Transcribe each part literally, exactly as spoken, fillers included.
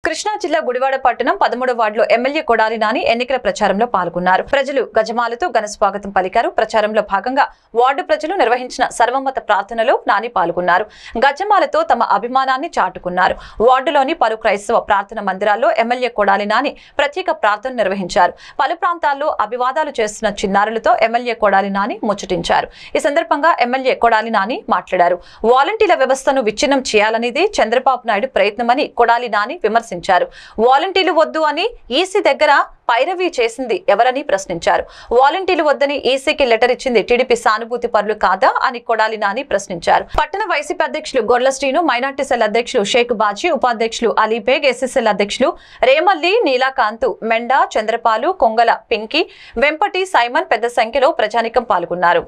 కృష్ణా జిల్లా గుడివాడ పట్టణం పదమూడవ వార్డులో ఎమ్మెల్యే కొడాలి నాని ఎన్నికల ప్రచారంలో పాల్గొన్నారు. ప్రజలు గజమాలతో ఘన స్వాగతం పలికారు. ప్రచారంలో భాగంగా వార్డు ప్రజలు నిర్వహించిన సర్వమత ప్రార్థనలో నాని పాల్గొన్నారు. గజమాలతో తమ అభిమానాన్ని చాటుకున్నారు. వార్డులోని పలు క్రైస్తవ ప్రార్థన మందిరాల్లో ఎమ్మెల్యే కొడాలి నాని ప్రత్యేక ప్రార్థన నిర్వహించారు. పలు ప్రాంతాల్లో అభివాదాలు చేస్తున్న చిన్నారులతో ఎమ్మెల్యే కొడాలి నాని ముచ్చటించారు. ఈ సందర్భంగా ఎమ్మెల్యే కొడాలి నాని మాట్లాడారు. వాలంటీర్ల వ్యవస్థను విచ్ఛిన్నం చేయాలనేది చంద్రబాబు నాయుడు ప్రయత్నమని కొడాలి నాని విమర్శించారు. వాలంటీర్లు వద్దు అని ఈసీ దగ్గర పైరవీ చేసింది ఎవరని ప్రశ్నించారు. వాలంటీర్లు వద్దని ఈసీకి లెటర్ ఇచ్చింది టీడీపీ సానుభూతి పరులు కాదా అని కొడాలి నాని ప్రశ్నించారు. పట్టణ వైసీపీ అధ్యక్షులు గొర్ల శ్రీను, మైనార్టీ సెల్ అధ్యక్షులు షేక్ బాజీ, ఉపాధ్యక్షులు అలీబేగ్, ఎస్ఎస్ఎల్ అధ్యక్షులు రేమల్లి, నీలాకాంత్, మెండా, చంద్రపాలు, కొంగల పింకి, వెంపటి, సైమన్ పెద్ద సంఖ్యలో ప్రజానికం పాల్గొన్నారు.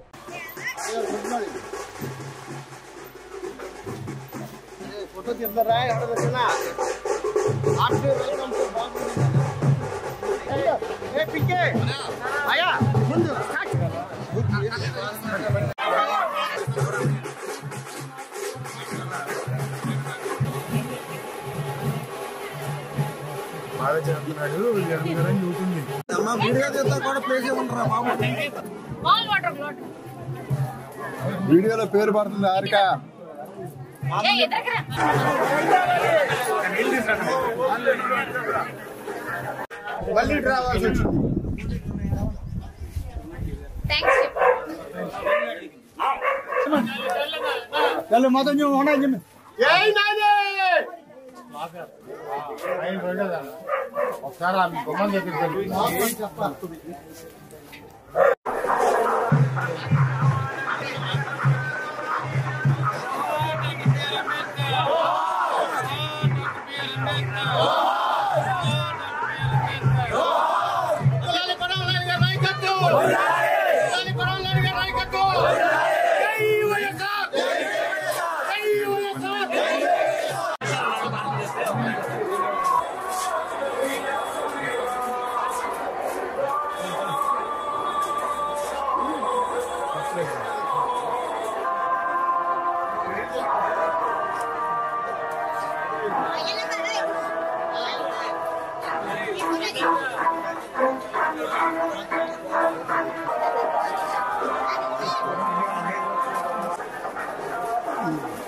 వీడియోలో పేరు పడుతుంది హారిక. మళ్ళీ రావాల్సి వచ్చింది. మొత్తం ఒకసారి బొమ్మను చెప్పారు. Mm-hmm.